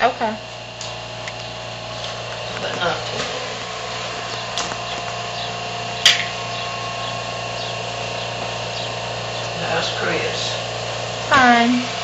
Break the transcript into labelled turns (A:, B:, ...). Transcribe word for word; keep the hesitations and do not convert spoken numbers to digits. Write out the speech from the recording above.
A: Okay.
B: But not too many. How's Chris?
A: Fine.